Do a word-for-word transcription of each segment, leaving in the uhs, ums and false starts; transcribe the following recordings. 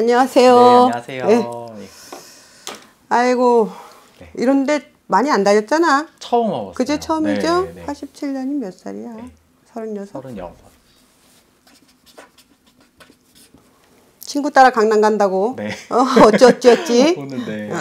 안녕하세요. 네, 안녕하세요. 네. 네. 아이고, 네. 이런데 많이 안 다녔잖아. 처음 와봤어요. 그제 처음이죠? 네, 네. 팔십칠 년이 몇 살이야? 네. 서른여섯? 서른여섯. 친구 따라 강남 간다고? 네. 어, 어찌어찌였지? 오늘 네.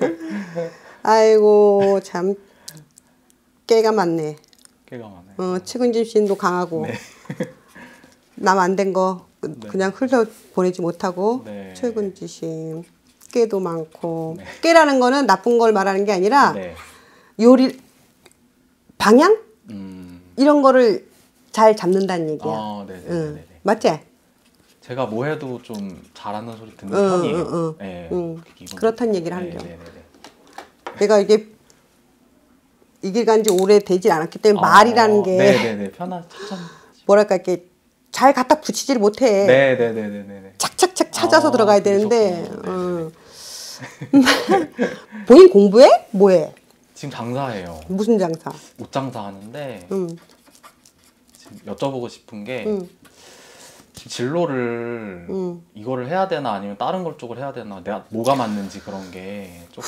아이고, 참, 깨가 많네. 깨가 많아요. 어, 측은짐신도 강하고. 네. 남 안 된 거 네. 그냥 흘려 보내지 못하고. 네. 측은지심. 깨도 많고. 네. 깨라는 거는 나쁜 걸 말하는 게 아니라 네. 요리, 방향? 음. 이런 거를 잘 잡는다는 얘기야. 아, 네, 네, 응. 네, 네. 맞지? 제가 뭐 해도 좀 잘하는 소리 듣는 응, 편이에요. 응, 응. 네. 응. 기분 그렇다는 좋고. 얘기를 하는 네, 겨. 네, 네, 네. 내가 이게 이 길 간 지 오래 되질 않았기 때문에 어, 말이라는 게 네, 네, 네. 편한 천천. 뭐랄까 이렇게 잘 갖다 붙이지를 못해. 네, 네, 네, 네, 네. 착착착 찾아서 아, 들어가야 되는데. 그러셨구나. 어. 본인 공부해? 뭐해? 지금 장사해요. 무슨 장사? 옷 장사 하는데 응. 지금 여쭤보고 싶은 게 응. 지금 진로를 응. 이거를 해야 되나 아니면 다른 걸 쪽을 해야 되나 내가 뭐가 맞는지 그런 게 조금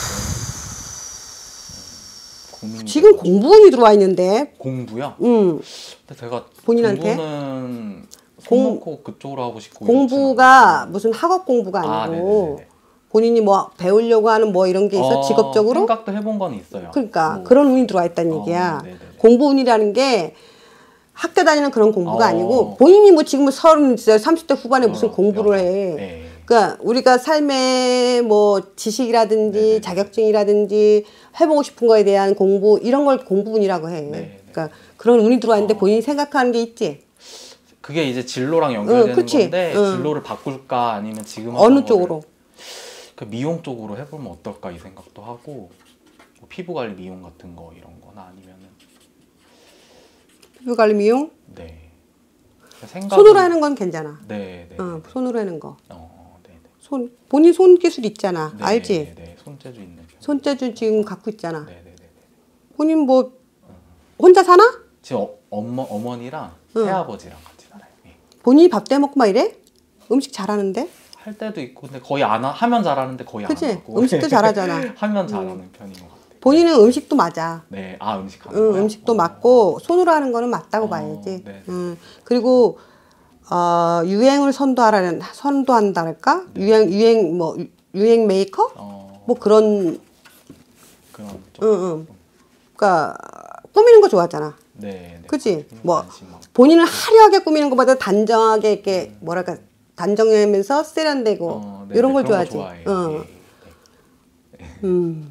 고민이 지금 돼가지고. 공부운이 들어와 있는데. 공부요? 응. 근데 제가 본인한테? 공부는 손 공- 놓고 그쪽으로 하고 싶고 공부가 무슨 학업 공부가 아, 아니고 네네네. 본인이 뭐 배우려고 하는 뭐 이런 게 있어? 어, 직업적으로? 생각도 해본 건 있어요. 그러니까 뭐. 그런 운이 들어와 있다는 어, 얘기야. 네네네. 공부운이라는 게 학교 다니는 그런 공부가 어. 아니고 본인이 뭐 지금 서른 삼십 대 후반에 무슨 여러, 공부를 여러. 해. 네. 그러니까 우리가 삶의 뭐 지식이라든지 네네네. 자격증이라든지 해보고 싶은 거에 대한 공부 이런 걸 공부운이라고 해. 네네. 그러니까 그런 운이 들어와 있는데 어. 본인이 생각하는 게 있지. 그게 이제 진로랑 연결되는 응, 그치. 건데 응. 진로를 바꿀까 아니면 지금 어느 하던 쪽으로? 거를 그 미용 쪽으로 해보면 어떨까 이 생각도 하고 뭐 피부 관리 미용 같은 거 이런 거나 아니면은 피부 관리 미용? 네 생각은 손으로 하는 건 괜찮아. 네, 네, 어, 네. 손으로 하는 거. 어, 네, 네. 손 본인 손 기술 있잖아. 네, 알지? 네, 네. 손재주 있는 편. 손재주 지금 갖고 있잖아. 네, 네, 네, 네. 본인 뭐 혼자 사나? 지금 어, 어머 어머니랑 응. 새아버지랑 같이 살아요. 네. 본인이 밥 대 먹고 막 이래? 음식 잘하는데? 할 때도 있고 근데 거의 안 하, 하면 잘하는데 거의 그치? 안 하고 음식도 잘하잖아. 하면 잘하는 편인 것 같아요. 본인은 음식도 맞아. 네, 아 음식 하는 응, 거요? 음식도 어. 맞고 손으로 하는 거는 맞다고 어, 봐야지. 네. 응. 그리고 어, 유행을 선도하라는 선도한다랄까? 네. 유행 유행 뭐 유- 유행 메이커? 어, 뭐 그런 그런 쪽. 응, 응. 그러니까 꾸미는 거 좋아하잖아. 네, 네. 그치? 관심 뭐 많고. 본인을 화려하게 꾸미는 것보다 단정하게 이렇게 뭐랄까 단정하면서 세련되고 어, 네, 이런 네, 걸 그런 거 좋아하지. 좋아해요. 어. 네, 네. 음.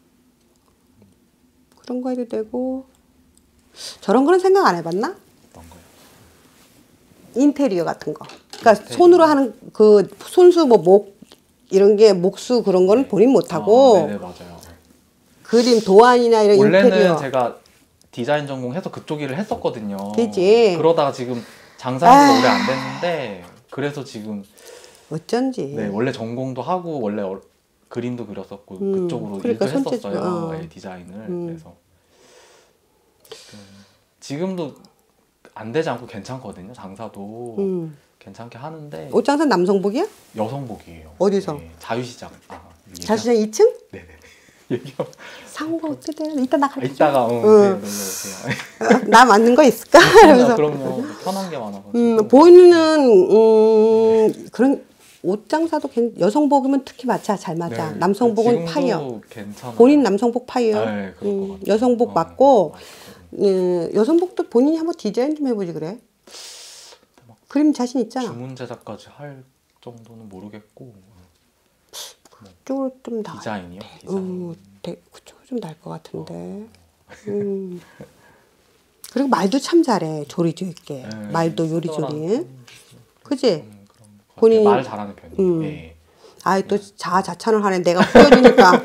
그런 거 해도 되고 저런 거는 생각 안 해봤나? 어떤 거요? 인테리어 같은 거. 그러니까 인테리어. 손으로 하는 그 손수 뭐 목 이런 게 목수 그런 거는 본인 못하고 어, 네네 맞아요. 그림 도안이나 이런 원래는 인테리어. 제가 디자인 전공해서 그쪽 일을 했었거든요. 그치. 그러다가 지금 장사한 지 오래 안 됐는데 그래서 지금 어쩐지. 네 원래 전공도 하고 원래 어, 그림도 그렸었고 음, 그쪽으로 그러니까 일도 손재주, 했었어요. 어. 네, 디자인을 음. 그래서 지금, 지금도 안 되지 않고 괜찮거든요. 장사도 음. 괜찮게 하는데 옷장사 남성복이야? 여성복이에요. 어디서? 네, 자유시장. 아, 얘기하- 자수장 이 층? 네네. 얘기하. 상호가 어떻게 돼? 이따 나 아, 가르쳐. 이따가 어, 응. 네, 놀러 오세요. 나 맞는 거 있을까? 그럼요, 그럼요. 편한 게 많아가지고. 음, 보이는 음, 그런 옷 장사도 괜- 여성복이면 특히 맞아 잘 맞아. 네, 남성복은 지금도 파이어. 괜찮아요. 본인 남성복 파이어. 네, 그럴 것 음, 같아요. 여성복 어, 맞고 맞고. 음, 여성복도 본인이 한번 디자인 좀 해보지 그래. 그림 자신 있잖아. 주문 제작까지 할 정도는 모르겠고 뭐 그쪽으로 좀 나. 디자인이요? 디자인. 음, 대- 그쪽으로 좀 날 것 같은데. 음. 그리고 말도 참 잘해. 조리도 있게. 네, 말도 요리조리. 친절한 그지? 그런 것 같아요. 본인- 말 잘하는 편이에요. 음. 네. 아이 또 자아자찬을 하네. 내가 보여주니까.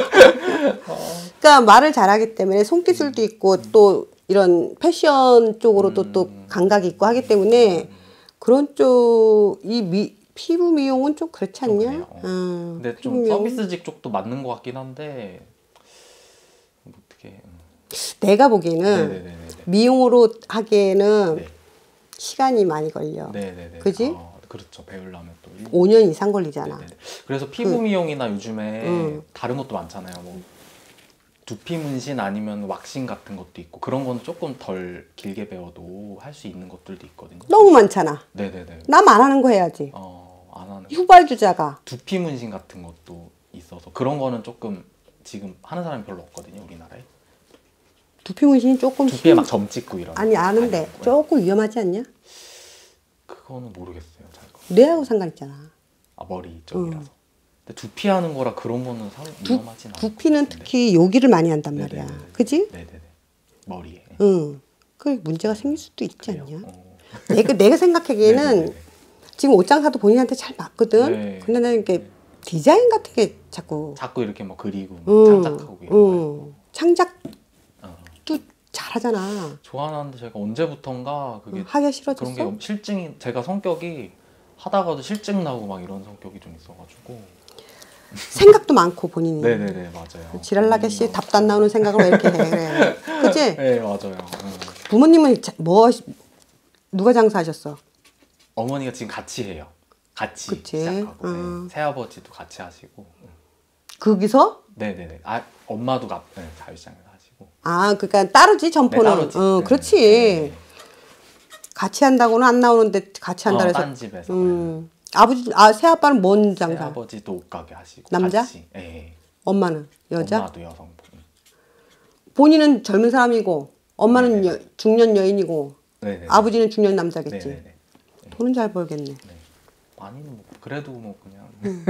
그러니까 말을 잘하기 때문에 손기술도 있고 또 이런 패션 쪽으로도 음. 또 감각이 있고 하기 때문에 그런 쪽 이 미 피부 미용은 좀 그렇지 좀 않냐? 그래요. 어. 음, 근데 피부 좀 미용. 서비스직 쪽도 맞는 것 같긴 한데 뭐 어떻게? 음. 내가 보기에는 네네네네. 미용으로 하기에는 네. 시간이 많이 걸려. 네네네. 그지? 아, 그렇죠. 배우려면 또 일 년. 오 년 이상 걸리잖아. 네네네. 그래서 피부 그, 미용이나 요즘에 음. 다른 것도 많잖아요. 뭐 두피 문신 아니면 왁싱 같은 것도 있고 그런 거는 조금 덜 길게 배워도 할 수 있는 것들도 있거든요. 너무 많잖아. 네네네. 남 안 하는 거 해야지. 어, 안 하는. 후발주자가. 두피 문신 같은 것도 있어서 그런 거는 조금 지금 하는 사람이 별로 없거든요, 우리나라에. 두피 문신이 조금 두피에 힘- 막 점 찍고 이런. 아니 아는데 아니고요. 조금 위험하지 않냐? 그거는 모르겠어요, 잘. 뇌하고 상관 있잖아. 아, 머리 쪽이라서. 근데 두피 하는 거라 그런 거는 상 두, 위험하진 않아요. 두피는 특히 여기를 많이 한단 말이야. 네네네. 그지? 네네네. 머리에. 응. 그 문제가 생길 수도 있지 그래요? 않냐? 어. 내가, 내가 생각하기에는 네네네. 지금 옷장사도 본인한테 잘 맞거든? 네. 근데 나는 이게 디자인 같은 게 자꾸. 자꾸 이렇게 뭐 그리고 응, 창작하고 이런 응. 거. 창작도 어. 잘하잖아. 좋아하는데 제가 언제부턴가 그게 응, 하기가 그런 싫어졌어? 게 실증이 제가 성격이 하다가도 실증 나고 막 이런 성격이 좀 있어가지고. 생각도 많고 본인이. 네네네 맞아요. 지랄나게 씨 음, 답도 안 나오는 생각을 왜 이렇게 해. 그래. 그치? 네 맞아요. 음. 부모님은 자- 뭐 하시- 누가 장사하셨어? 어머니가 지금 같이 해요. 같이 그치. 시작하고 음. 네. 새아버지도 같이 하시고. 거기서? 네네네. 아 엄마도 가, 네, 자유시장에서 하시고. 아, 그러니까 따로지 네, 점포는. 따로지. 어, 네, 그렇지. 네. 같이 한다고는 안 나오는데 같이 한다 어, 그래서. 딴 집에서. 음. 아버지, 아, 새아빠는 뭔 장사? 새아버지도 옷가게 하시고. 남자? 같이. 네. 엄마는 여자? 엄마도 여성분. 본인은 젊은 사람이고 엄마는 네네. 여, 중년 여인이고 네네. 아버지는 중년 남자겠지. 네네네. 돈은 잘 벌겠네. 네. 많이는 뭐 그래도 뭐 그냥. 음.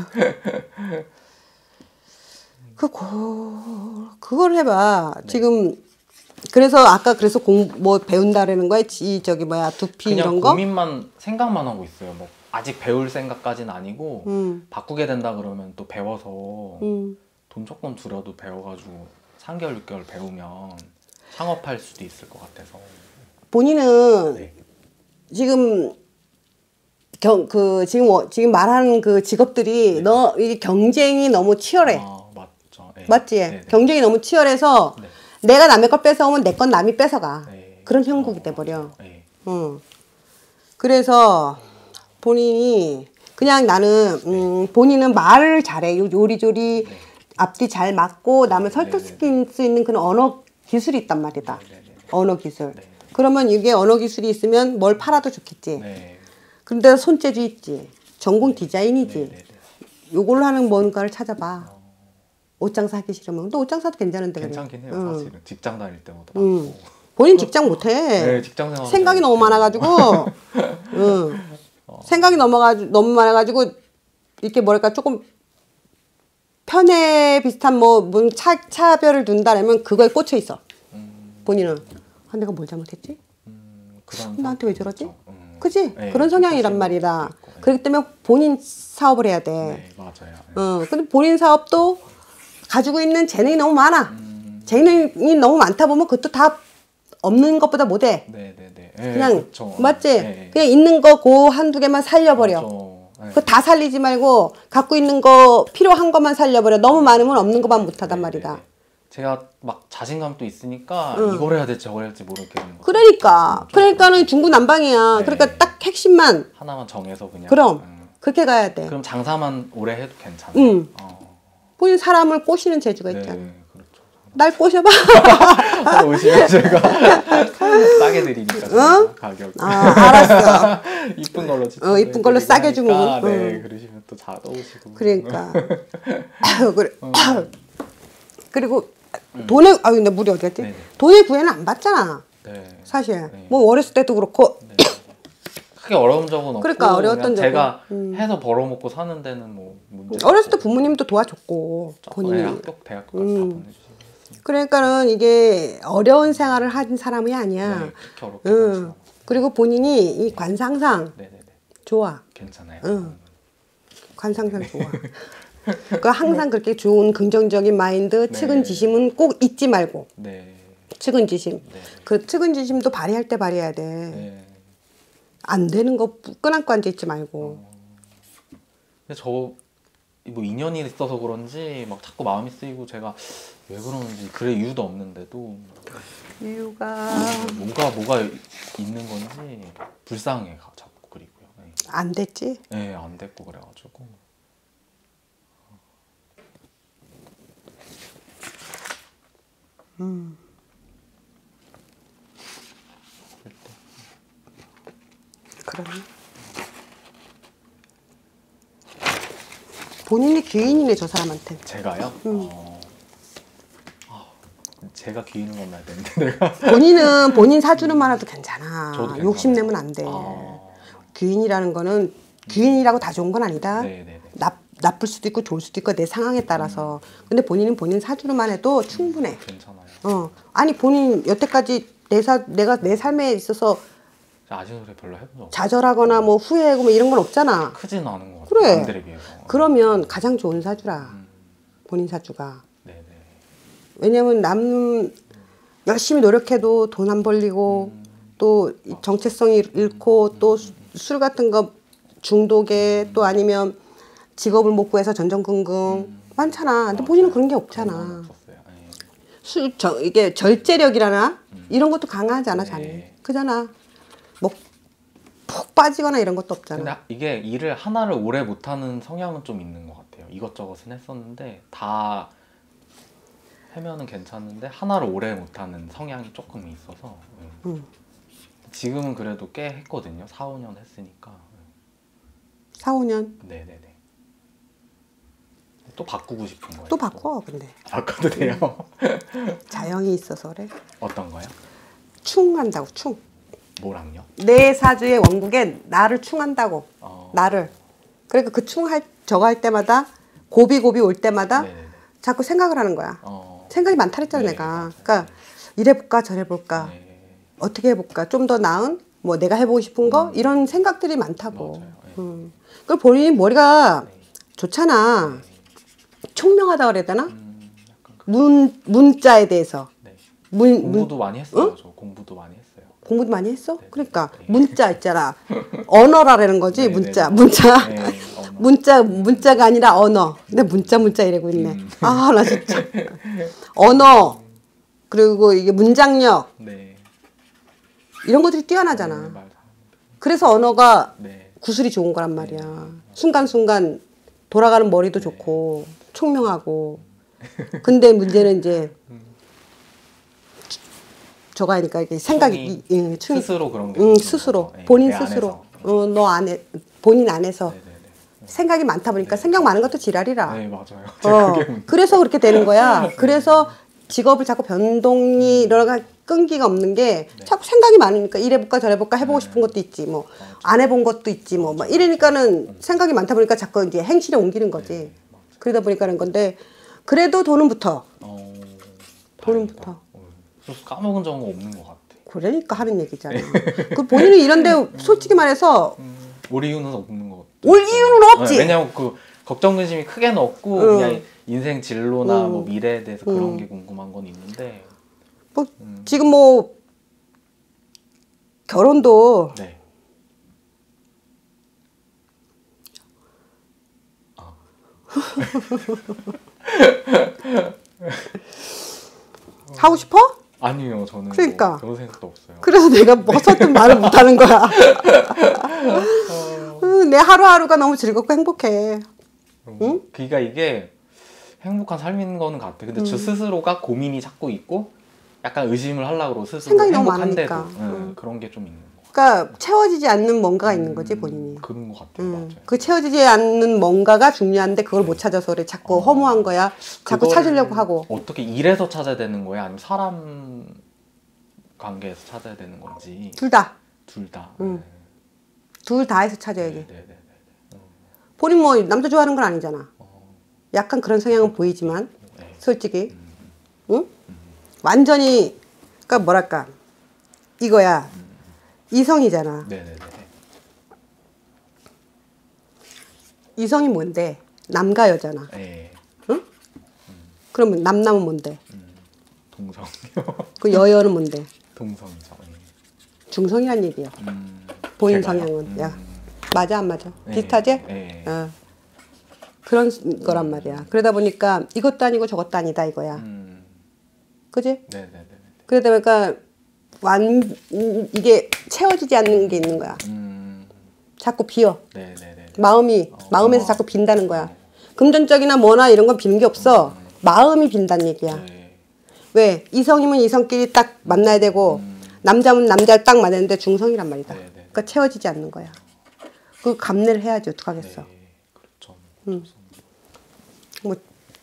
그, 고, 그걸 해봐. 네. 지금, 그래서 아까 그래서 공, 뭐 배운다라는 거야? 이, 저기 뭐야, 두피 그냥 이런 거? 고민만 생각만 하고 있어요. 뭐 아직 배울 생각까지는 아니고 음, 바꾸게 된다 그러면 또 배워서 음. 돈 조금 들여도 배워가지고 삼 개월 육 개월 배우면 창업할 수도 있을 것 같아서. 본인은 네. 지금, 경, 그, 지금, 어- 지금 말하는 그 직업들이 네. 너, 이 경쟁이 너무 치열해. 아 맞죠. 네. 맞지? 네네. 경쟁이 너무 치열해서 네. 내가 남의 걸 뺏어오면 내 건 남이 뺏어가. 네. 그런 형국이 어, 돼버려. 네. 응. 그래서 본인이 그냥 나는 음, 본인은 말을 잘해. 요- 요리조리 네. 앞뒤 잘 맞고 남을 네, 설득시킬 수 있는 그런 언어 기술이 있단 말이다. 네, 네, 네. 언어 기술. 네. 그러면 이게 언어 기술이 있으면 뭘 팔아도 좋겠지. 네. 그런데 손재주 있지. 전공 디자인이지. 네, 네, 네. 요걸로 하는 뭔가를 찾아봐. 옷장사 하기 싫으면. 또 옷장사도 괜찮은데 그래. 괜찮긴 해요. 응. 사실은 직장 다닐 때마다 응. 많고. 본인 직장 못해. 네, 직장 생활 생각이 너무 많아가지고, 응. 어. 생각이 넘어가지고 너무 많아가지고 이렇게 뭐랄까 조금 편애 비슷한 뭐뭔 차 차별을 둔다라면 그거에 꽂혀 있어. 음, 본인은 아 내가 뭘 잘못했지? 음, 그런 나한테 왜 저러지? 성격이죠. 음. 그지? 네, 그런 성향이란 그런 말이다. 것도 있고, 네. 그렇기 때문에 본인 사업을 해야 돼. 네, 맞아요. 네. 어, 근데 본인 사업도 가지고 있는 재능이 너무 많아. 음, 재능이 너무 많다 보면 그것도 다 없는 것보다 못해. 네, 네, 네. 네, 그냥 그쵸. 맞지? 네. 그냥 있는 거 그 한두 개만 살려버려. 맞죠. 네. 그거 다 살리지 말고 갖고 있는 거 필요한 것만 살려버려. 너무 많으면 없는 것만 못하단 네, 말이다. 네, 네. 제가 막 자신감도 있으니까 응. 이걸 해야 될지 저걸 해야 될지 모르겠는 거. 그러니까 그러니까는 중구난방이야. 네. 그러니까 딱 핵심만 하나만 정해서 그냥. 그럼 음. 그렇게 가야 돼. 그럼 장사만 오래 해도 괜찮아요. 응. 어. 본인 사람을 꼬시는 재주가 네, 있잖아. 그렇죠. 날 꼬셔봐. 한번 오시면 제가 싸게 드리니까 응? 가격. 아, 알았어. 이쁜 걸로 어, 이쁜 걸로 싸게 주면, 네, 응. 그러시면 또 잘 떠오시고. 그러니까. 그래. 어. 그리고 돈에 아 근데 물이 어디 갔지? 네네. 돈의 구애는 안 받잖아. 네. 사실. 네. 뭐 어렸을 때도 그렇고 네. 크게 어려운 적은 없고. 그러니까 어려웠던 그냥 제가 적은, 음. 해서 벌어먹고 사는 데는 뭐 문제. 어렸을 때 부모님도 도와줬고 본인이. 네, 학교 대학교까지 음. 다 보내주시고. 그러니까는 이게 어려운 생활을 한 사람이 아니야. 네, 그렇게 어렵게 응. 하시나 봐요. 그리고 본인이 이 관상상 네네네. 좋아. 괜찮아요. 응. 관상상 좋아. 그 항상 그렇게 좋은 긍정적인 마인드, 네. 측은지심은 꼭 잊지 말고. 네. 측은지심. 네. 그 측은지심도 발휘할 때 발휘해야 돼. 네. 안 되는 거 끈안고 앉아있지 말고. 근데 저 뭐 인연이 있어서 그런지 막 자꾸 마음이 쓰이고 제가 왜 그러는지 그럴 이유도 없는데도 이유가 뭐가 뭐가 있는 건지 불쌍해 가- 자꾸 그리고요. 네. 안 됐지? 네, 안 됐고 그래가지고. 음. 그러네. 본인이 귀인이네 저 사람한테. 제가요? 음. 어... 아, 제가 귀인을 만나야 되는데 내가. 본인은 본인 사주는 많아도 괜찮아. 저도 괜찮아요. 욕심내면 안 돼. 아... 귀인이라는 거는 귀인이라고 다 좋은 건 아니다. 네네네. 나, 나쁠 수도 있고 좋을 수도 있고 내 상황에 따라서. 근데 본인은 본인 사주로만 해도 충분해. 괜찮아요. 어. 아니 본인 여태까지 내 사, 내가 내 삶에 있어서 아쉬운 소리 별로 해본 적 없어요. 좌절하거나 뭐 후회하고 뭐 이런 건 없잖아. 크지는 않은 것 같아요. 그래. 남들에 비해서. 그러면 가장 좋은 사주라. 음. 본인 사주가. 네네. 왜냐면 남 열심히 노력해도 돈 안 벌리고 음. 또 정체성이 잃고 또 술 같은 거 중독에 또 아니면 직업을 못 구해서 전전긍긍 음. 많잖아. 근데 본인은 그런 게 그런 건 없잖아. 없었어요. 네. 술, 저, 이게 절제력이라나 음. 이런 것도 강하잖아, 네. 자네. 그잖아. 뭐 푹 빠지거나 이런 것도 없잖아. 근데 이게 일을 하나를 오래 못하는 성향은 좀 있는 것 같아요. 이것저것은 했었는데 다 하면은 괜찮은데 하나를 오래 못하는 성향이 조금 있어서. 네. 응. 지금은 그래도 꽤 했거든요. 사, 오 년 했으니까. 사, 오 년 네네네. 또 바꾸고 싶은 거예요. 또 바꿔, 근데. 바꿔도 돼요? 자영이 있어서 그래. 어떤 거요? 충한다고, 충. 뭐랑요? 내 사주의 원국에 나를 충한다고. 어... 나를. 그러니까 그 충할, 저거 할 때마다 고비 고비 올 때마다 네네네. 자꾸 생각을 하는 거야. 어... 생각이 많다 그랬잖아, 네, 내가. 맞아요. 그러니까 이래볼까 저래볼까. 네. 어떻게 해볼까. 좀 더 나은 뭐 내가 해보고 싶은 거 음. 이런 생각들이 많다고. 맞아요. 네. 음. 그 본인이 머리가 네. 좋잖아. 네. 총명하다 그래야 되나? 음, 약간 그... 문 문자에 대해서. 네. 문, 문 공부도 많이 했어요. 응? 저 공부도 많이 했어요. 공부도 많이 했어? 네. 그러니까 네. 문자 있잖아. 언어라는 거지. 네, 문자. 네, 네. 문자. 네, 언어. 문자 문자가 아니라 언어. 근데 문자 문자 이러고 있네. 음. 아, 나 진짜. 언어. 그리고 이게 문장력 네. 이런 것들이 네, 뛰어나잖아. 말 다- 그래서 언어가 네. 구슬이 좋은 거란 말이야. 네. 순간순간 돌아가는 머리도 네. 좋고 총명하고. 근데 문제는 이제 저거 하니까 이게 생각이 충이 이- 이- 충이- 스스로 그런 게 응, 생기는 스스로 거죠. 네, 본인 내 스스로 안에서. 어, 너 안에 본인 안에서 네네네. 생각이 많다 보니까 네. 생각 많은 것도 지랄이라. 네 맞아요. 어, 그게 문제. 그래서 그렇게 되는 거야. 그래서 직업을 자꾸 변동이 이러가 끈기가 없는 게 네. 자꾸 생각이 많으니까 이래볼까 저래볼까 해보고 네. 싶은 것도 있지 뭐 맞아. 안 해본 것도 있지 뭐 막 이러니까는 생각이 많다 보니까 자꾸 이제 행실에 옮기는 거지. 네, 맞아. 그러다 보니까 그런 건데 그래도 돈은 붙어. 어, 돈은 다행이다. 붙어. 어, 그래서 까먹은 적은 없는 것 같아. 그러니까 하는 얘기잖아. 그 본인이 이런데 솔직히 말해서 음, 올 이유는 없는 것 같아. 올 이유는 없지. 네, 왜냐면 그 걱정 근심이 크게는 없고 응. 그냥 인생 진로나 응. 뭐 미래에 대해서 그런 응. 게 궁금한 건 있는데. 뭐 음. 지금 뭐 결혼도 네. 아. 하고 싶어? 아니요, 저는 그러니까. 뭐 그런 생각도 없어요. 그래서 내가 버섯든 말을 못하는 거야. 응, 내 하루하루가 너무 즐겁고 행복해. 응? 그러니까 이게 행복한 삶인 거는 같아. 근데 저 스스로가 고민이 자꾸 있고 약간 의심을 하려고 스스로 생각이 너무 행복한데도 많으니까. 응, 응. 그런 게 좀 있는 거. 그러니까 채워지지 않는 뭔가가 있는 거지 본인이. 그런 것 같아요. 음, 맞아요. 그 채워지지 않는 뭔가가 중요한데 그걸 못 찾아서 그래. 자꾸 어. 허무한 거야. 자꾸 그거를 찾으려고 하고. 어떻게 일에서 찾아야 되는 거야? 아니면 사람 관계에서 찾아야 되는 건지. 둘 다. 둘 다. 음. 둘 다 해서 찾아야지. 네, 네, 네, 네. 본인 뭐 남자 좋아하는 건 아니잖아. 어, 약간 그런 성향은 보이지만 네. 솔직히 음, 응? 완전히 그러니까 뭐랄까 이거야. 이성이잖아. 네, 네, 네. 이성이 뭔데? 남과 여자나. 네. 응? 그러면 남남은 뭔데? 음, 동성이요. 그 여여는 뭔데? 동성이죠. 네. 중성이란 얘기야. 음, 본인 제가요? 성향은. 음, 야, 맞아 안 맞아? 네, 비슷하지? 네. 어. 그런 거란 말이야. 그러다 보니까 이것도 아니고 저것도 아니다 이거야. 음, 그지? 네, 네, 네, 네. 그러다 보니까 완 음, 이게 채워지지 않는 게 있는 거야. 음, 자꾸 비어. 네네네. 마음이 어, 마음에서 어. 자꾸 빈다는 거야. 금전적이나 뭐나 이런 건 비는 게 없어. 음. 마음이 빈다는 얘기야. 네. 왜? 이성이면 이성끼리 딱 만나야 되고 음. 남자면 남자를 딱 만나는데 중성이란 말이다. 네네. 그러니까 채워지지 않는 거야. 그 감내를 해야지 어떡하겠어. 네. 그렇죠. 음. 뭐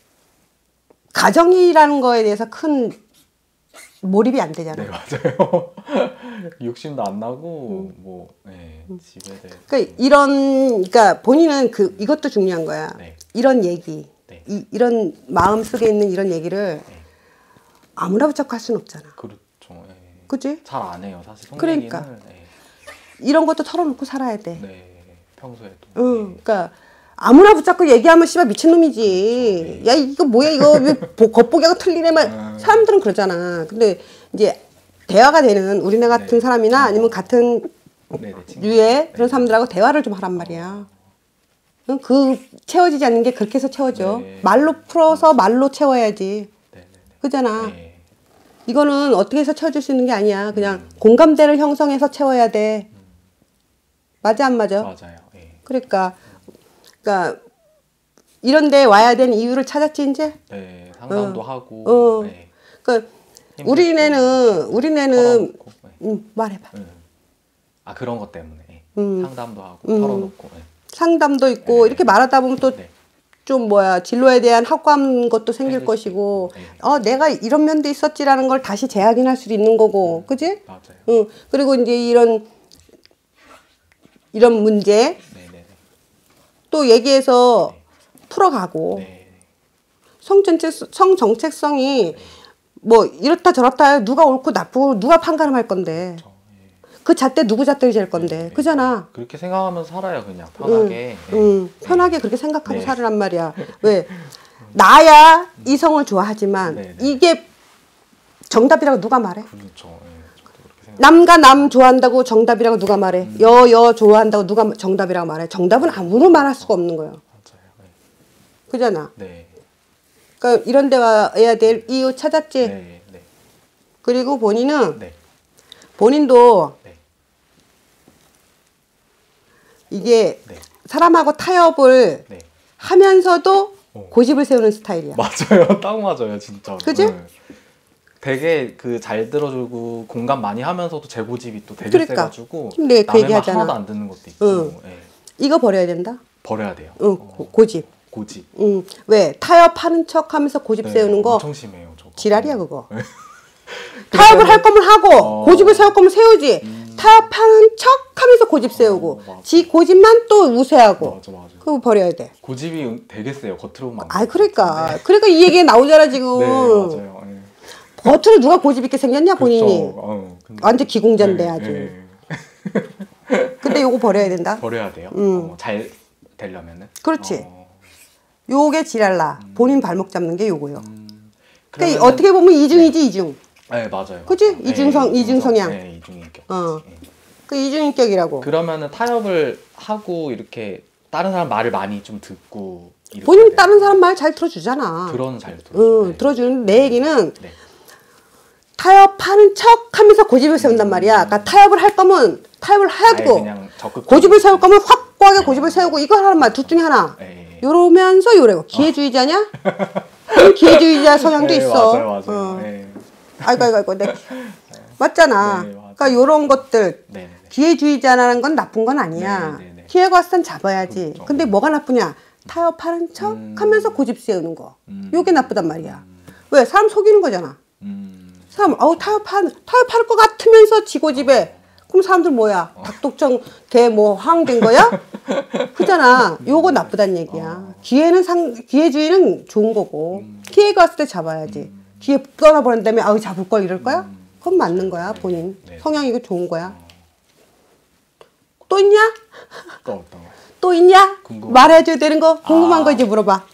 가정이라는 거에 대해서 큰 몰입이 안 되잖아. 네 맞아요. 욕심도 안 나고 음. 뭐 네, 집에 대해. 그러니까 이런 그러니까 본인은 그 이것도 중요한 거야. 네. 이런 얘기, 네. 이, 이런 마음 속에 있는 이런 얘기를 네. 아무나 붙잡고 할 수는 없잖아. 그렇죠. 네. 그지? 잘 안 해요 사실. 속 그러니까. 얘기는. 네. 이런 것도 털어놓고 살아야 돼. 네. 평소에도. 응, 그러니까 아무나 붙잡고 얘기하면 씨발 미친놈이지. 그렇죠. 야 이거 뭐야 이거 왜 보- 겉보기가 틀리네 말. 음. 사람들은 그러잖아. 근데 이제 대화가 되는 우리네 같은 네. 사람이나 아니면 같은 네네. 친구. 류의 그런 네. 사람들하고 대화를 좀 하란 말이야. 응, 그 채워지지 않는 게 그렇게 해서 채워져. 네. 말로 풀어서 말로 채워야지. 네네네. 그잖아. 네. 이거는 어떻게 해서 채워줄 수 있는 게 아니야. 그냥 음. 공감대를 형성해서 채워야 돼. 맞아 안 맞아? 맞아요. 네. 그러니까 그러니까 이런 데 와야 되는 이유를 찾았지 이제. 네. 상담도 하고. 어. 네. 그러니까 힘들 우리네는 우리네는 털어놓고, 네. 음, 말해봐. 음. 아 그런 것 때문에 네. 음. 상담도 하고 음. 털어놓고. 네. 상담도 있고 네. 이렇게 말하다 보면 또 네. 좀 뭐야 진로에 대한 확고한 것도 생길 생길 것이고 수도 있고, 네. 어 내가 이런 면도 있었지라는 걸 다시 재확인할 수도 있는 거고 그지? 맞아요. 응. 그리고 이제 이런 이런 문제 네네네. 또 얘기해서 풀어가고 네. 성정책 성정책성이 뭐 이렇다 저렇다 누가 옳고 나쁘고 누가 판가름할 건데 그렇죠. 네. 그 잣대 누구 잣대를 잴 건데 네. 그잖아. 그렇게 생각하면서 살아요 그냥 편하게. 응, 응, 편하게 그렇게 생각하고 네. 살으란 말이야. 왜? 나야 이성을 좋아하지만 네, 네. 이게 정답이라고 누가 말해? 그렇죠. 네. 저도 그렇게 생각. 남과 남 좋아한다고 정답이라고 누가 말해? 여, 여 좋아한다고 누가 정답이라고 말해? 정답은 아무나 말할 수가 없는 거예요. 맞아요. 네. 그잖아. 네. 그러니까 이런 데 와야 될 이유 찾았지? 네. 네. 그리고 본인은 네. 본인도 네. 이게 네. 사람하고 타협을 네. 하면서도 어. 고집을 세우는 스타일이야. 맞아요. 딱 맞아요, 진짜로. 그지? 네. 되게 그 잘 들어주고 공감 많이 하면서도 제 고집이 또 되게 그러니까. 세가지고 근데 그 남의 말 얘기하잖아. 하나도 안 듣는 것도 있고. 응. 네. 이거 버려야 된다. 버려야 돼요. 응, 어, 고, 고집. 고집. 응. 왜? 타협하는 척 하면서 고집 네, 세우는 거 엄청 심해요, 저거. 지랄이야 그거. 네. 타협을 할 거면 하고 어. 고집을 세울 거면 세우지. 음. 타협하는 척 하면서 고집 세우고 맞아. 지 고집만 또 우세하고 맞아, 맞아. 그거 버려야 돼. 고집이 되게 세요. 겉으로 보면. 아 그러니까 그러니까 이 얘기 나오잖아 지금. 네, 맞아요. 네. 겉으로 누가 고집 있게 생겼냐 본인이. 그렇죠. 어, 근데- 완전 기공자인데 네, 아주. 네. 근데 요거 버려야 된다. 버려야 돼요. 음. 어, 잘 되려면은. 그렇지. 어, 요게 지랄라. 본인 발목 잡는 게 요거요. 음, 그러니까 그러면은- 어떻게 보면 이중이지 이중. 네, 맞아요. 그치? 맞아요. 이중성- 네, 이중성향. 네, 이중인격. 어. 네. 그 이중인격이라고. 그러면은 타협을 하고 이렇게 다른 사람 말을 많이 좀 듣고 이렇게 본인 해야 다른 돼요. 사람 말 잘 들어주잖아. 들어는 잘 들어. 응, 들어주는 내 얘기는 네. 타협하는 척 하면서 고집을 세운단 말이야. 그러니까 타협을 할 거면 타협을 아예 해야고 그냥 적극 고집을 세울 거면 확고하게 고집을 세우고 이거 하는 말 둘 중에 하나. 네. 요러면서 요래고 기회주의자냐? 그 기회주의자 성향도 네, 있어. 맞아요, 맞아요. 어. 네. 아이고 아이고 아이고. 네. 맞잖아. 네, 맞아요. 그러니까 요런 것들 네, 네, 네. 기회주의자라는 건 나쁜 건 아니야. 네, 네, 네. 기회가 왔을 땐 잡아야지. 그렇죠. 근데 뭐가 나쁘냐? 타협하는 척 음. 하면서 고집 세우는 거. 음. 요게 나쁘단 말이야. 왜? 사람 속이는 거잖아. 음. 사람, 어우, 타협한, 타협할 것 같으면서 지 고집에. 그럼 사람들 뭐야? 닭독정 개 뭐 황된 거야? 그잖아. 요거 나쁘단 얘기야. 어. 기회는 상, 기회주의는 좋은 거고. 음. 기회가 왔을 때 잡아야지. 기회 떠나버린 다음에 아우, 잡을 걸 이럴 거야? 음. 그건 맞는 거야, 본인. 네. 성향 이거 좋은 거야. 어. 또 있냐? 또 어떤 거? 또 있냐? 궁금해. 말해줘야 되는 거? 궁금한 아. 거 이제 물어봐.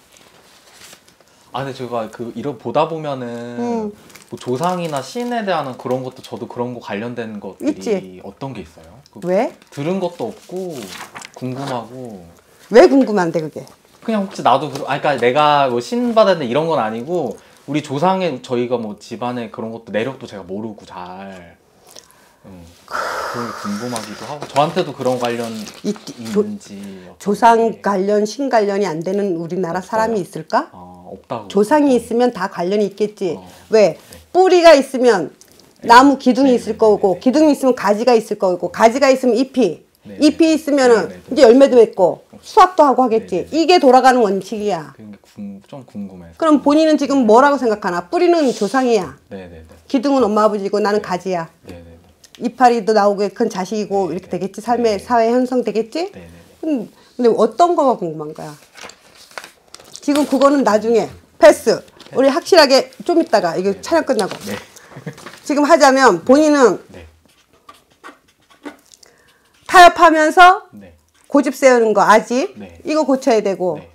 아, 근데 제가 그 이런 보다 보면은 음. 뭐 조상이나 신에 대한 그런 것도 저도 그런 거 관련된 것들이 있지. 어떤 게 있어요? 그 왜? 들은 것도 없고 궁금하고 왜 궁금한데, 그게? 그냥 혹시 나도 그, 아, 그러니까 내가 뭐 신 받았는데 이런 건 아니고 우리 조상의 저희가 뭐 집안에 그런 것도 내력도 제가 모르고 잘. 음. 그런 게 궁금하기도 하고 저한테도 그런 관련 이, 있는지 조, 조상 관련, 신 관련이 안 되는 우리나라 없어요. 사람이 있을까? 어, 없다고. 조상이 있으면 다 관련이 있겠지. 어, 왜? 네. 뿌리가 있으면 나무 기둥이 네, 있을 네, 거고, 네, 네. 기둥이 있으면 가지가 있을 거고, 가지가 있으면 잎이, 네, 잎이 있으면은 네, 네, 네. 이제 열매도 맺고 수확도 하고 하겠지. 네, 네. 이게 돌아가는 원칙이야. 그게 궁, 좀 궁금해서. 그럼 본인은 지금 뭐라고 생각하나? 뿌리는 조상이야. 네네네. 기둥은 엄마 아버지고 나는 가지야. 네네네. 이파리도 나오게 큰 자식이고 네, 이렇게 네. 되겠지. 삶의 네. 사회 형성 되겠지. 네네네. 음, 근데 어떤 거가 궁금한 거야? 지금 그거는 나중에 패스. 우리 확실하게 좀 이따가 이거 네. 촬영 끝나고 네. 지금 하자면 본인은 네. 타협하면서 네. 고집 세우는 거 아직 네. 이거 고쳐야 되고 네.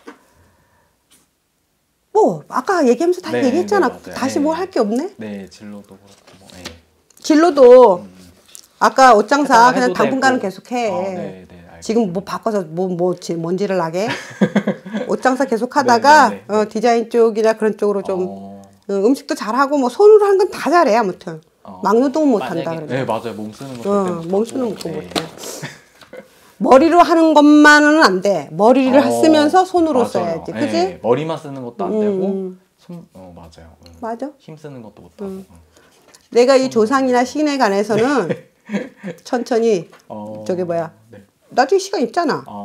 뭐 아까 얘기하면서 다 네, 얘기했잖아. 네, 맞아요. 다시 네. 뭘 할 게 없네. 네, 진로도 그렇고 뭐. 네. 진로도 음. 아까 옷장사 해도 그냥 되고. 당분간은 계속해. 어, 네, 네, 알겠습니다. 지금 뭐 바꿔서 뭐 뭐 먼지를 나게 옷장사 계속 하다가 네, 네, 네, 어, 디자인 쪽이나 그런 쪽으로 좀 어, 어, 음식도 잘하고 뭐 손으로 하는 건 다 잘해 아무튼 어, 막노동은 못한다 만약에- 그러죠. 네, 맞아요. 몸 쓰는 거 어, 절대 못하고. 몸 쓰는 것도 네. 못해. 머리로 하는 것만은 안 돼. 머리를 어, 쓰면서 손으로 맞아요. 써야지. 네, 그지? 머리만 쓰는 것도 안 되고 음. 손, 어, 맞아요. 음. 맞아. 힘 쓰는 것도 못하고. 음. 내가 이 조상이나 신에 관해서는 천천히 어, 저기 뭐야 네. 나중에 시간 있잖아. 어,